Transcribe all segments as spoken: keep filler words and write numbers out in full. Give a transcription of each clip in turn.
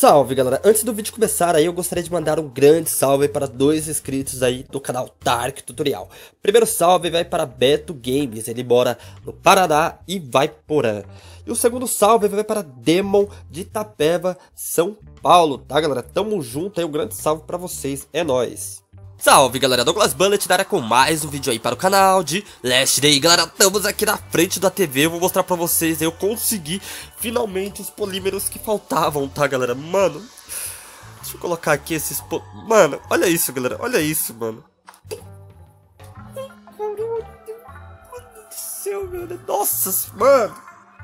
Salve galera, antes do vídeo começar aí eu gostaria de mandar um grande salve para dois inscritos aí do canal Tark Tutorial. Primeiro salve vai para Beto Games, ele mora no Paraná e vai porã. E o segundo salve vai para Demon de Itapeva, São Paulo, tá galera? Tamo junto aí, um grande salve para vocês, é nóis. Salve galera, Douglas Bullet na área com mais um vídeo aí para o canal de Last Day. Galera, estamos aqui na frente da T V, eu vou mostrar pra vocês, eu consegui finalmente os polímeros que faltavam, tá galera? Mano, deixa eu colocar aqui esses pol... Mano, olha isso galera, olha isso, mano. Meu Deus do céu, velho, nossa, mano.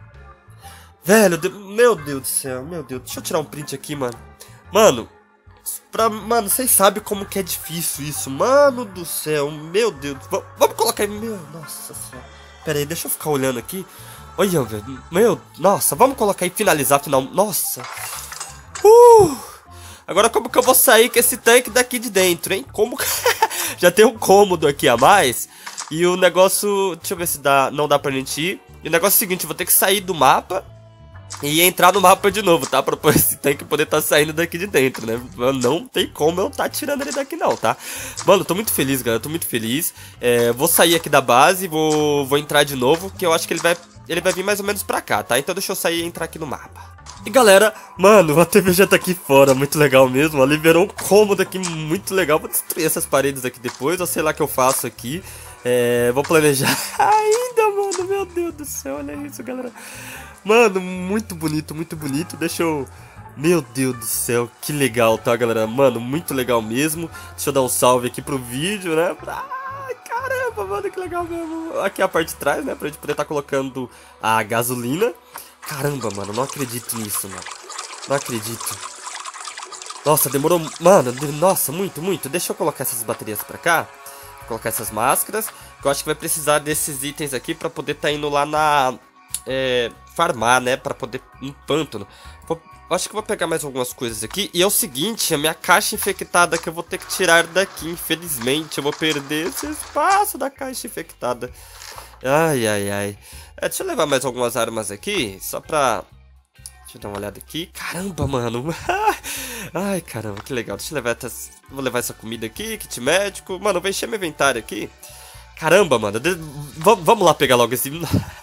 Velho, meu Deus do céu, meu Deus, deixa eu tirar um print aqui, mano. Mano. Pra, mano, vocês sabem como que é difícil isso. Mano do céu, meu Deus. V vamos colocar aí. Meu, nossa senhora. Pera aí, deixa eu ficar olhando aqui. Olha, velho. Meu, nossa, vamos colocar aí, finalizar, final. Nossa. Uh! Agora como que eu vou sair com esse tanque daqui de dentro, hein? Como já tem um cômodo aqui a mais. E o negócio, deixa eu ver se dá, não dá pra gente ir. E o negócio é o seguinte, eu vou ter que sair do mapa e entrar no mapa de novo, tá? Pra esse tanque poder tá saindo daqui de dentro, né? Não tem como eu tá tirando ele daqui não, tá? Mano, tô muito feliz, galera. Tô muito feliz. É, vou sair aqui da base, vou, vou entrar de novo, que eu acho que ele vai, ele vai vir mais ou menos pra cá, tá? Então deixa eu sair e entrar aqui no mapa. E galera, mano, a T V já tá aqui fora, muito legal mesmo. Ela liberou um cômodo aqui muito legal. Vou destruir essas paredes aqui depois, ou sei lá o que eu faço aqui. É, vou planejar ainda, mano. Meu Deus do céu, olha isso, galera. Mano, muito bonito, muito bonito. Deixa eu... Meu Deus do céu, que legal, tá, galera? Mano, muito legal mesmo. Deixa eu dar um salve aqui pro vídeo, né? Ai, caramba, mano, que legal mesmo. Aqui a parte de trás, né? Pra gente poder estar tá colocando a gasolina. Caramba, mano, não acredito nisso, mano. Não acredito. Nossa, demorou... Mano, nossa, muito, muito. Deixa eu colocar essas baterias pra cá. Colocar essas máscaras. Que eu acho que vai precisar desses itens aqui pra poder estar tá indo lá na... É, farmar, né, pra poder um pântano. Vou, acho que vou pegar mais algumas coisas aqui. E é o seguinte, a minha caixa infectada que eu vou ter que tirar daqui, infelizmente. Eu vou perder esse espaço da caixa infectada. Ai, ai, ai. É, deixa eu levar mais algumas armas aqui, só pra... Deixa eu dar uma olhada aqui. Caramba, mano. Ai, caramba, que legal. Deixa eu levar essas... Vou levar essa comida aqui, kit médico. Mano, eu vou encher meu inventário aqui. Caramba, mano. De... Vamos lá pegar logo esse...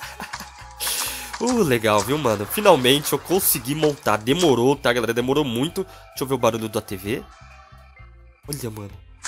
Uh, legal, viu, mano? Finalmente eu consegui montar. Demorou, tá, galera? Demorou muito. Deixa eu ver o barulho da T V. Olha, mano.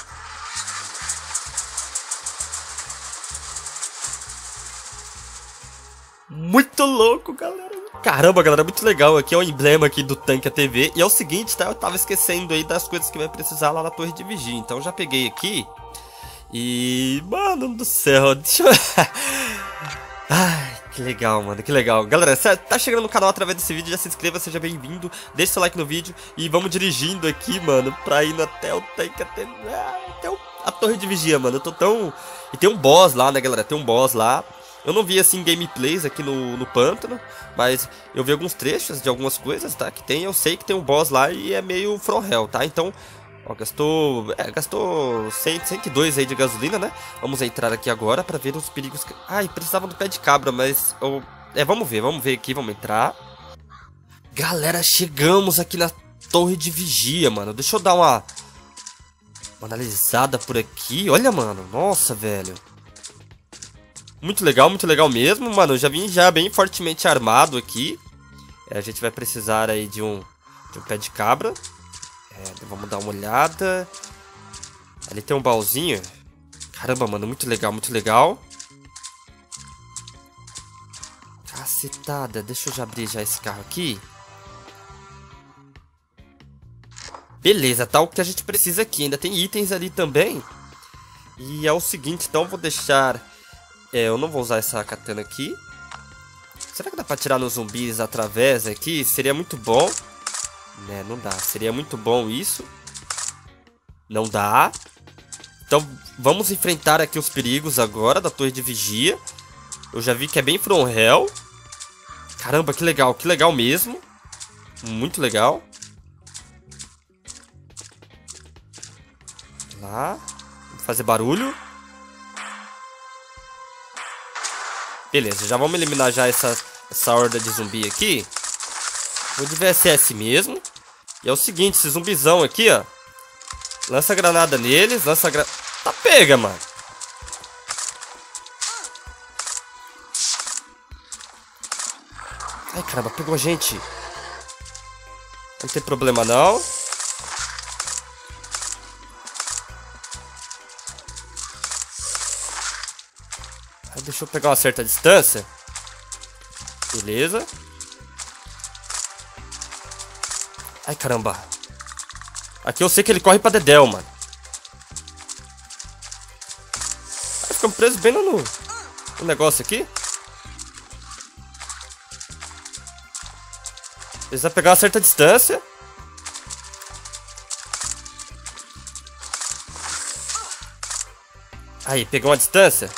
Muito louco, galera. Caramba, galera, muito legal. Aqui é o emblema aqui do tanque A T V. E é o seguinte, tá? Eu tava esquecendo aí das coisas que vai precisar lá na torre de vigia. Então eu já peguei aqui. E... Mano do céu, deixa eu... Ai... Que legal, mano, que legal. Galera, se tá chegando no canal através desse vídeo, já se inscreva, seja bem-vindo. Deixa seu like no vídeo e vamos dirigindo aqui, mano, pra ir até o tanque, até, até o, a torre de vigia, mano. Eu tô tão... E tem um boss lá, né, galera? Tem um boss lá. Eu não vi, assim, gameplays aqui no, no pântano, mas eu vi alguns trechos de algumas coisas, tá? Que tem, eu sei que tem um boss lá e é meio from hell, tá? Então... Ó, gastou, é, gastou cento e dois aí de gasolina, né? Vamos entrar aqui agora pra ver os perigos que... Ai, precisava do pé de cabra, mas... Eu... É, vamos ver, vamos ver aqui, vamos entrar. Galera, chegamos aqui na torre de vigia, mano. Deixa eu dar uma... Uma analisada por aqui. Olha, mano, nossa, velho. Muito legal, muito legal mesmo, mano. Eu já vim já bem fortemente armado aqui. É, a gente vai precisar aí de um, de um pé de cabra. É, vamos dar uma olhada. Ali tem um baúzinho. Caramba, mano, muito legal, muito legal. Cacetada, deixa eu já abrir já esse carro aqui. Beleza, tá o que a gente precisa aqui. Ainda tem itens ali também. E é o seguinte, então eu vou deixar... É, eu não vou usar essa katana aqui. Será que dá pra tirar nos zumbis através aqui? Seria muito bom. Né, não dá. Seria muito bom isso. Não dá. Então, vamos enfrentar aqui os perigos agora da torre de vigia. Eu já vi que é bem from hell. Caramba, que legal. Que legal mesmo. Muito legal. Lá. Vamos fazer barulho. Beleza, já vamos eliminar já essa, essa horda de zumbi aqui. Vou de V S S mesmo. E é o seguinte, esse zumbizão aqui, ó. Lança granada neles, lança granada... Tá pega, mano. Ai, caramba, pegou a gente. Não tem problema, não. Ai, deixa eu pegar uma certa distância. Beleza. Ai, caramba. Aqui eu sei que ele corre pra dedéu, mano. Ai, ficamos presos bem no, no negócio aqui. Precisa pegar uma certa distância. Aí, pegou uma distância.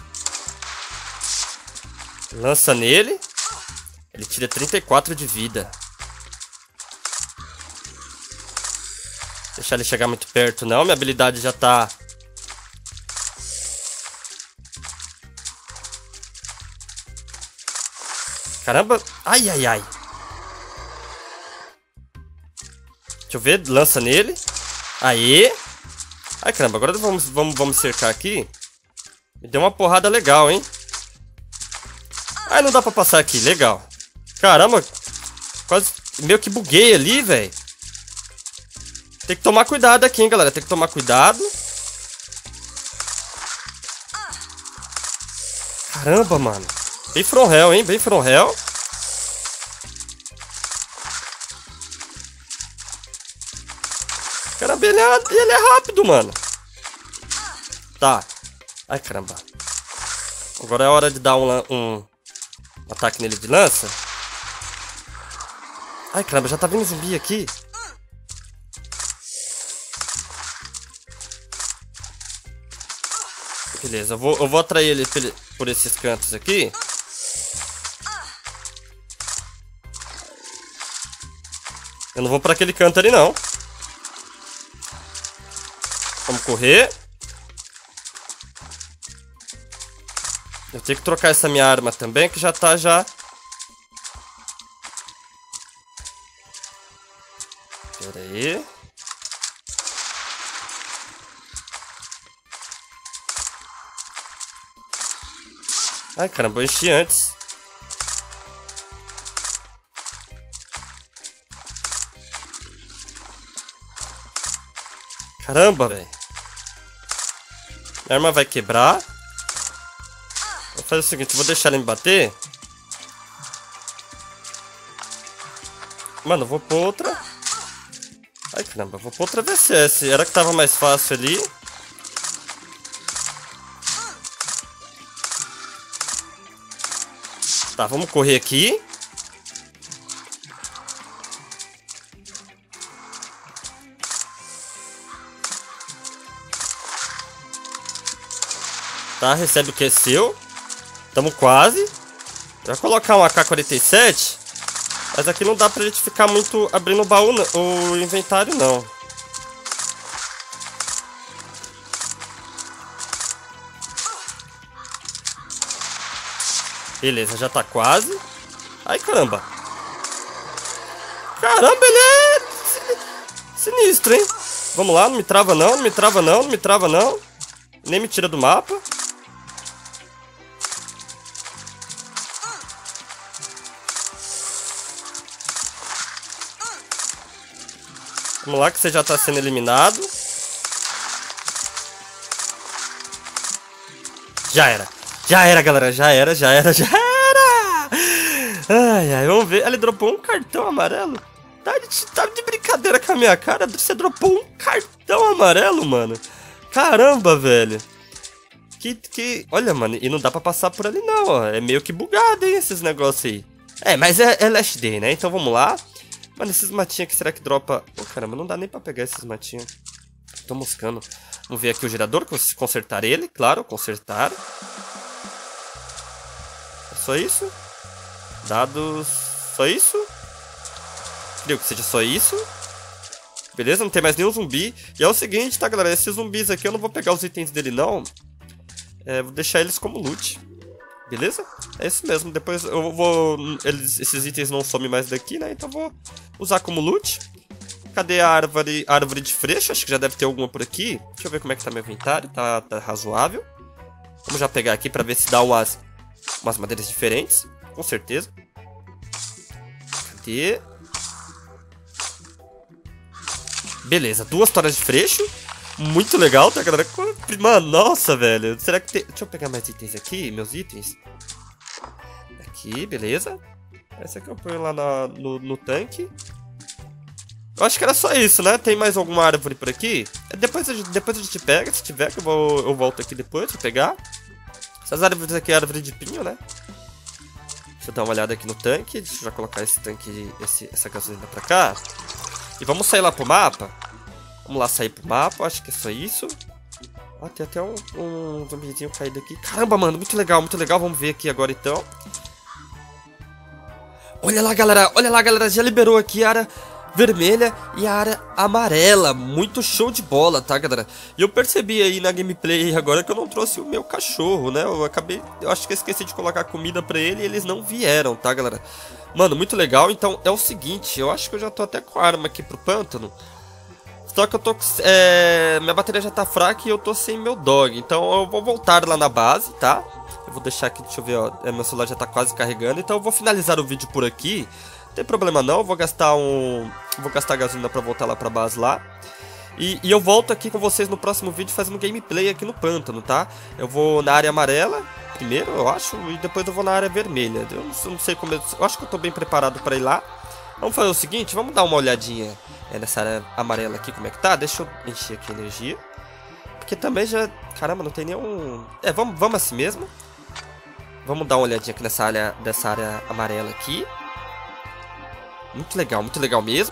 Lança nele. Ele tira trinta e quatro de vida. Deixar ele chegar muito perto não, minha habilidade já tá... Caramba, ai ai ai. Deixa eu ver, lança nele. Aê. Ai caramba, agora vamos, vamos, vamos cercar aqui. Me deu uma porrada legal, hein. Ai, não dá pra passar aqui, legal. Caramba, quase meio que buguei ali, velho. Tem que tomar cuidado aqui, hein, galera. Tem que tomar cuidado. Caramba, mano. Bem from hell, hein? Bem from hell. Caramba, ele é, ele é rápido, mano. Tá. Ai, caramba. Agora é hora de dar um, um ataque nele de lança. Ai, caramba, já tá vindo zumbi aqui. Beleza, eu vou, eu vou atrair ele por esses cantos aqui. Eu não vou pra aquele canto ali, não. Vamos correr. Eu tenho que trocar essa minha arma também, que já tá já... Pera aí. Ai, caramba, eu enchi antes. Caramba, velho. Minha arma vai quebrar. Vou fazer o seguinte, vou deixar ele me bater. Mano, eu vou pôr outra. Ai, caramba, vou pôr outra V C S. Era que tava mais fácil ali. Tá, vamos correr aqui. Tá, recebe o que é seu. Tamo quase. Já colocar um A K quarenta e sete. Mas aqui não dá pra gente ficar muito abrindo o baú, o inventário, não. Beleza, já tá quase. Ai, caramba. Caramba, ele é sinistro, hein? Vamos lá, não me trava não, não me trava não, não me trava não. Nem me tira do mapa. Vamos lá que você já tá sendo eliminado. Já era. Já era, galera. Já era, já era, já era. Ai, ai, vamos ver. Ele dropou um cartão amarelo. Tá de, tá de brincadeira com a minha cara. Você dropou um cartão amarelo, mano. Caramba, velho. Que, que... Olha, mano, e não dá pra passar por ali não, ó. É meio que bugado, hein, esses negócios aí. É, mas é, é Last Day, né? Então vamos lá. Mano, esses matinhos aqui, será que dropa... Ô, oh, caramba, não dá nem pra pegar esses matinhos. Tô moscando. Vamos ver aqui o gerador, consertar ele. Claro, consertar. É só isso? Dados... Só isso? Creio que seja só isso. Beleza, não tem mais nenhum zumbi. E é o seguinte, tá, galera? Esses zumbis aqui, eu não vou pegar os itens dele, não. É, vou deixar eles como loot. Beleza? É isso mesmo. Depois eu vou... Eles, esses itens não somem mais daqui, né? Então eu vou usar como loot. Cadê a árvore, a árvore de freixo? Acho que já deve ter alguma por aqui. Deixa eu ver como é que tá meu inventário. Tá, tá razoável. Vamos já pegar aqui pra ver se dá umas, umas madeiras diferentes. Com certeza. Cadê? Beleza, duas toras de freixo. Muito legal, tá, galera? Mano, nossa, velho. Será que tem... Deixa eu pegar mais itens aqui, meus itens. Aqui, beleza. Essa aqui eu ponho lá na, no, no tanque. Eu acho que era só isso, né? Tem mais alguma árvore por aqui? Depois a gente, depois a gente pega, se tiver, que eu, vou, eu volto aqui depois pra pegar. Essas árvores aqui é árvore de pinho, né? Deixa eu dar uma olhada aqui no tanque. Deixa eu já colocar esse tanque, esse, essa gasolina pra cá. E vamos sair lá pro mapa. Vamos lá sair pro mapa, acho que é só isso. Ah, tem até um, um zumbizinho caído aqui. Caramba, mano, muito legal, muito legal. Vamos ver aqui agora, então. Olha lá, galera, olha lá, galera. Já liberou aqui a área vermelha e a área amarela. Muito show de bola, tá, galera? E eu percebi aí na gameplay agora que eu não trouxe o meu cachorro, né? Eu acabei, eu acho que eu esqueci de colocar comida pra ele e eles não vieram, tá, galera? Mano, muito legal. Então é o seguinte, eu acho que eu já tô até com a arma aqui pro pântano. Só que eu tô... É, minha bateria já tá fraca e eu tô sem meu dog. Então eu vou voltar lá na base, tá? Eu vou deixar aqui, deixa eu ver, ó. Meu celular já tá quase carregando. Então eu vou finalizar o vídeo por aqui. Não tem problema não, eu vou gastar um... Vou gastar gasolina pra voltar lá pra base lá. E, e eu volto aqui com vocês no próximo vídeo fazendo gameplay aqui no pântano, tá? Eu vou na área amarela primeiro, eu acho. E depois eu vou na área vermelha. Eu não, eu não sei como... Eu, eu acho que eu tô bem preparado pra ir lá. Vamos fazer o seguinte, vamos dar uma olhadinha é, nessa área amarela aqui, como é que tá. Deixa eu encher aqui a energia. Porque também já... Caramba, não tem nenhum... É, vamos, vamos assim mesmo. Vamos dar uma olhadinha aqui nessa área, dessa área amarela aqui. Muito legal, muito legal mesmo.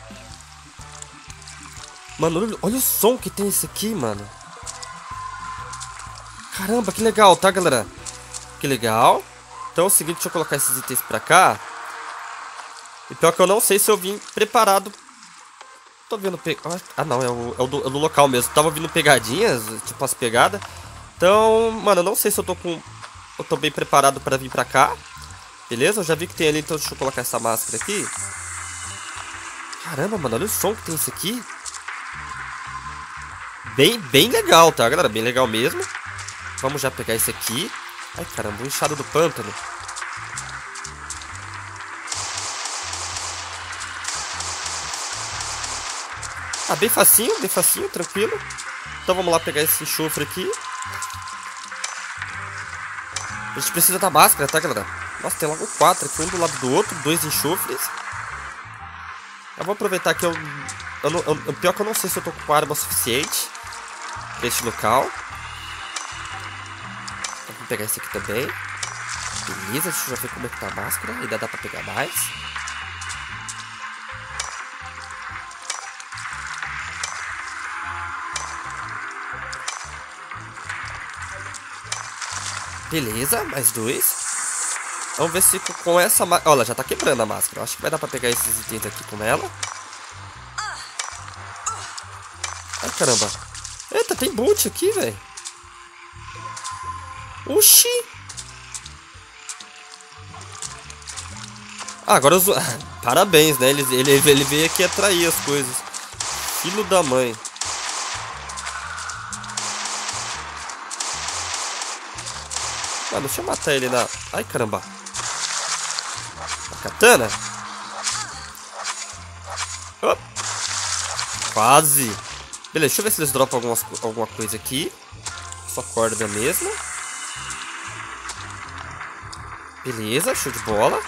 Mano, olha, olha o som que tem isso aqui, mano. Caramba, que legal, tá, galera? Que legal. Então é o seguinte, deixa eu colocar esses itens pra cá. E pior que eu não sei se eu vim preparado. Tô vendo pe... Ah não, é o, é, o do, é o do local mesmo. Tava vindo pegadinhas, tipo as pegadas. Então, mano, eu não sei se eu tô com... Eu tô bem preparado pra vir pra cá. Beleza? Eu já vi que tem ali, então deixa eu colocar essa máscara aqui. Caramba, mano, olha o som que tem isso aqui. Bem, bem legal, tá, galera? Bem legal mesmo. Vamos já pegar esse aqui. Ai, caramba, o inchado do pântano. Ah, bem facinho, bem facinho, tranquilo. Então vamos lá pegar esse enxofre aqui. A gente precisa da máscara, tá, galera? Nossa, tem logo quatro aqui, um do lado do outro, dois enxofres. Eu vou aproveitar que eu... eu, não, eu pior que eu não sei se eu tô com arma suficiente pra este local. Então, vou pegar esse aqui também. Beleza, deixa eu já ver como é que tá a máscara. Ainda dá pra pegar mais. Beleza, mais dois. Vamos ver se com essa máscara... Olha, já tá quebrando a máscara. Eu acho que vai dar pra pegar esses itens aqui com ela. Ai, caramba. Eita, tem boot aqui, velho. Oxi. Ah, agora os... Parabéns, né? Ele, ele, ele veio aqui atrair as coisas. Filho da mãe. Ah, deixa eu matar ele na... Ai, caramba. A katana? Oh. Quase. Beleza, deixa eu ver se eles dropam algumas, alguma coisa aqui. Só corda mesmo. Beleza, show de bola.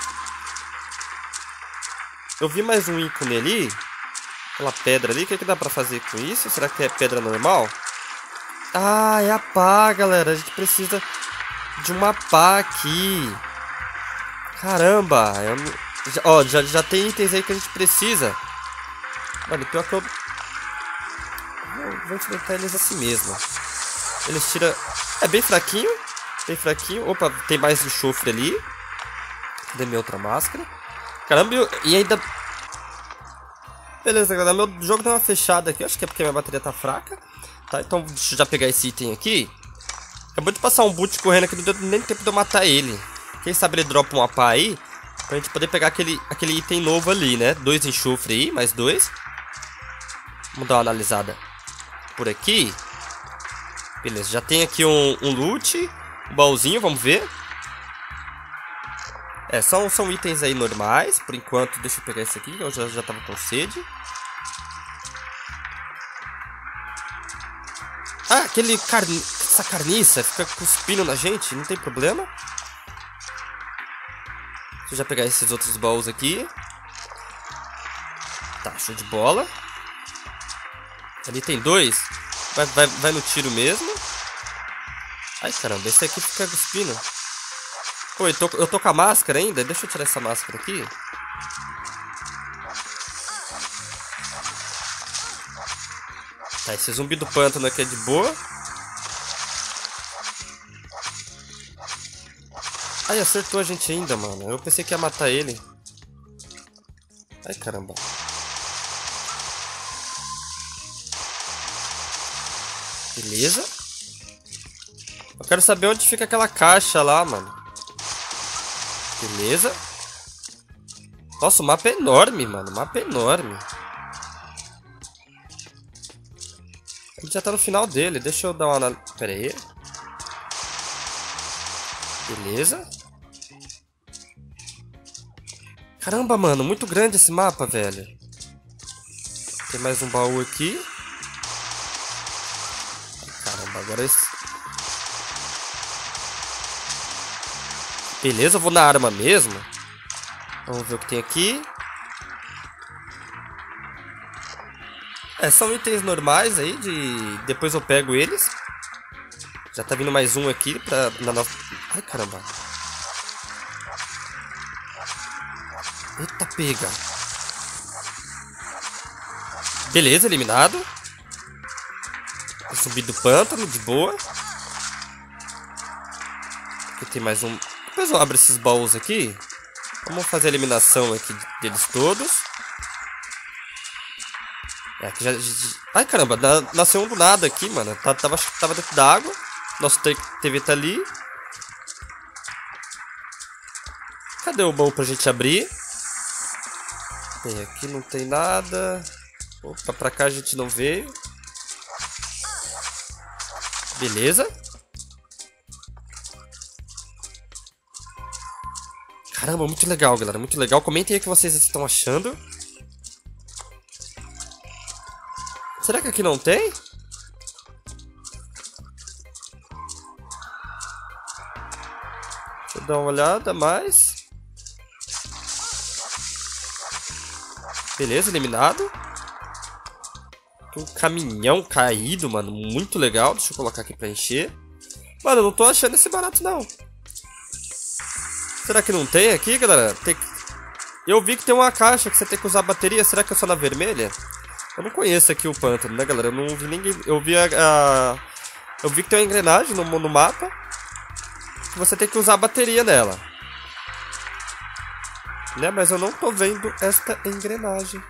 Eu vi mais um ícone ali. Aquela pedra ali, o que, é que dá pra fazer com isso? Será que é pedra normal? Ah, é a pá, galera. A gente precisa... de uma pá aqui. Caramba, eu não... já, ó, já, já tem itens aí que a gente precisa. Mano, pior que eu vou enfrentar eles assim mesmo. Eles tiram... É bem fraquinho. Bem fraquinho. Opa, tem mais enxofre ali. Cadê minha outra máscara? Caramba, eu... e ainda... Beleza, galera, meu jogo deu uma fechada aqui. Acho que é porque minha bateria tá fraca. Tá, então deixa eu já pegar esse item aqui. Acabou de passar um boot correndo aqui, não deu nem tempo de eu matar ele. Quem sabe ele dropa uma pá aí, pra gente poder pegar aquele, aquele item novo ali, né? Dois enxofre aí, mais dois. Vamos dar uma analisada por aqui. Beleza, já tem aqui um, um loot. Um baúzinho, vamos ver. É, são, são itens aí normais. Por enquanto, deixa eu pegar esse aqui, que eu já, já tava com sede. Ah, aquele carni... essa carniça fica cuspindo na gente, não tem problema. Deixa eu já pegar esses outros baús aqui. Tá, show de bola. Ali tem dois. Vai, vai, vai no tiro mesmo. Ai, caramba, esse aqui fica cuspindo. Pô, eu tô, eu tô com a máscara ainda. Deixa eu tirar essa máscara aqui. Tá, esse zumbi do pântano aqui é de boa. Ai, acertou a gente ainda, mano. Eu pensei que ia matar ele. Ai, caramba. Beleza. Eu quero saber onde fica aquela caixa lá, mano. Beleza. Nossa, o mapa é enorme, mano. O mapa é enorme. A gente já tá no final dele. Deixa eu dar uma... Pera aí. Beleza. Caramba, mano. Muito grande esse mapa, velho. Tem mais um baú aqui. Caramba, agora esse... Beleza, eu vou na arma mesmo. Vamos ver o que tem aqui. É, são itens normais aí de... Depois eu pego eles. Já tá vindo mais um aqui pra... Na nossa... Ai, caramba. Eita, pega. Beleza, eliminado. Subir do pântano, de boa. Aqui tem mais um... Depois eu abro esses baús aqui. Vamos fazer a eliminação aqui deles todos. É, aqui já... Ai, caramba, nasceu um do nada aqui, mano. Tava, tava dentro da água. Nosso T V tá ali. Cadê o baú pra gente abrir? Bem, aqui não tem nada. Opa, pra cá a gente não veio. Beleza. Caramba, muito legal, galera. Muito legal. Comentem aí o que vocês estão achando. Será que aqui não tem? Deixa eu dar uma olhada mais. Beleza, eliminado. Um caminhão caído, mano. Muito legal. Deixa eu colocar aqui pra encher. Mano, eu não tô achando esse barato, não. Será que não tem aqui, galera? Tem... Eu vi que tem uma caixa que você tem que usar bateria. Será que é só na vermelha? Eu não conheço aqui o pântano, né, galera? Eu não vi ninguém... Eu vi a... a... Eu vi que tem uma engrenagem no, no mapa. Que você tem que usar a bateria nela. Né? Mas eu não tô vendo esta engrenagem.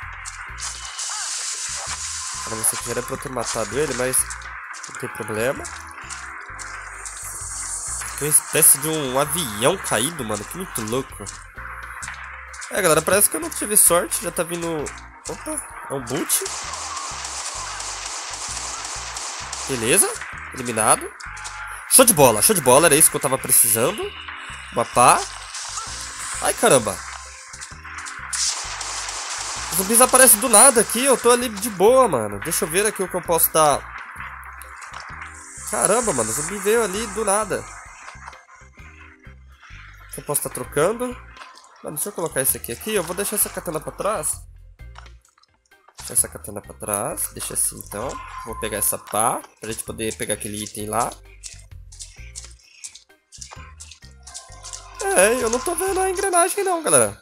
Cara, você já era pra eu ter matado ele, mas... Não tem problema. Tem uma espécie de um avião caído, mano. Que muito louco. É, galera, parece que eu não tive sorte. Já tá vindo... Opa, é um boot. Beleza, eliminado. Show de bola, show de bola. Era isso que eu tava precisando. Mapá. Ai, caramba. Os zumbis aparecem do nada aqui. Eu tô ali de boa, mano. Deixa eu ver aqui o que eu posso dar. Caramba, mano. O zumbi veio ali do nada. Eu posso estar trocando. Mano, deixa eu colocar esse aqui aqui. Eu vou deixar essa katana pra trás. Deixa essa katana pra trás. Deixa assim, então. Vou pegar essa pá. Pra gente poder pegar aquele item lá. É, eu não tô vendo a engrenagem não, galera.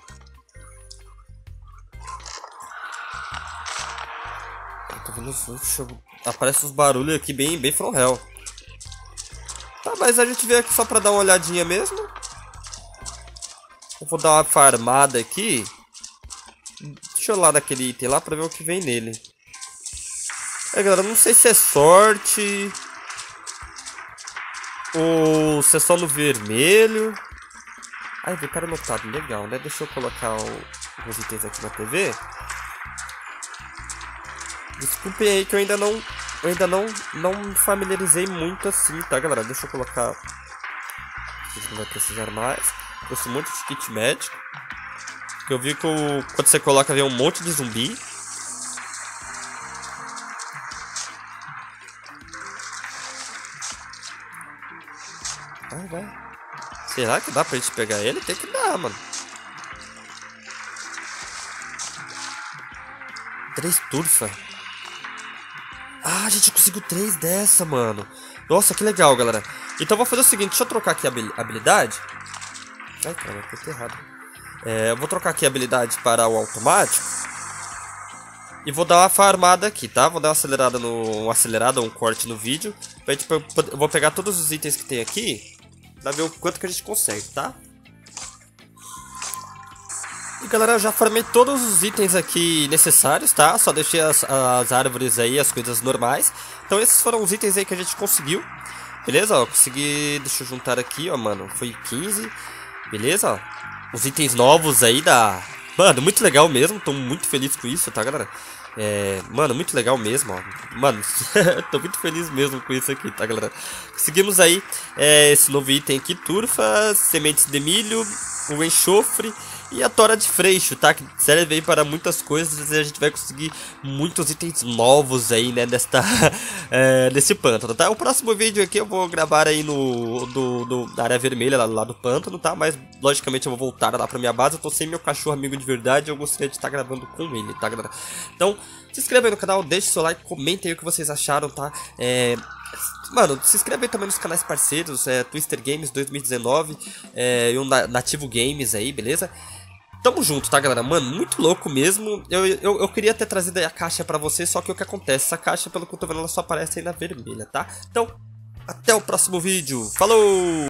Eu tô vendo os... Aparece uns barulhos aqui bem, bem from hell. Tá, mas a gente veio aqui só pra dar uma olhadinha mesmo. Eu vou dar uma farmada aqui. Deixa eu ir lá naquele item lá pra ver o que vem nele. É, galera, não sei se é sorte ou se é só no vermelho. Ai, inventário anotado, legal, né? Deixa eu colocar o... os itens aqui na T V. Desculpem aí que eu ainda não... Eu ainda não, não me familiarizei muito assim, tá, galera? Deixa eu colocar... A gente não vai precisar mais. Trouxe um monte de kit médico. Porque eu vi que o... quando você coloca vem um monte de zumbi. Vai, vai. Será que dá pra gente pegar ele? Tem que dar, mano. Três turfa. Ah, a gente conseguiu três dessa, mano. Nossa, que legal, galera. Então vou fazer o seguinte, deixa eu trocar aqui a habilidade. Ai, cara, eu tô errado. É, eu vou trocar aqui a habilidade para o automático. E vou dar uma farmada aqui, tá? Vou dar uma acelerada no... Um acelerado, um corte no vídeo. Pra gente, eu vou pegar todos os itens que tem aqui. Pra ver o quanto que a gente consegue, tá? E galera, eu já farmei todos os itens aqui necessários, tá? Só deixei as, as árvores aí, as coisas normais. Então esses foram os itens aí que a gente conseguiu. Beleza, ó, consegui... Deixa eu juntar aqui, ó, mano. Foi quinze. Beleza, ó. Os itens novos aí da... Mano, muito legal mesmo. Tô muito feliz com isso, tá, galera? É... Mano, muito legal mesmo, ó. Mano, tô muito feliz mesmo com isso aqui, tá, galera? Conseguimos aí é, esse novo item aqui. Turfa, sementes de milho, o enxofre... E a tora de freixo, tá? Que serve aí para muitas coisas. E a gente vai conseguir muitos itens novos aí, né? Nesta, é, nesse pântano, tá? O próximo vídeo aqui eu vou gravar aí no... Do, do, da área vermelha, lá, lá do pântano, tá? Mas, logicamente, eu vou voltar lá pra minha base. Eu tô sem meu cachorro amigo de verdade. Eu gostaria de estar gravando com ele, tá, galera? Então, se inscreva aí no canal. Deixe seu like. Comentem aí o que vocês acharam, tá? É... Mano, se inscreve aí também nos canais parceiros. É, Twister Games dois mil e dezenove. É, e o Nativo Games aí, beleza? Tamo junto, tá, galera? Mano, muito louco mesmo. Eu, eu, eu queria ter trazido aí a caixa pra vocês, só que o que acontece? Essa caixa, pelo que eu tô vendo, ela só aparece aí na vermelha, tá? Então, até o próximo vídeo. Falou!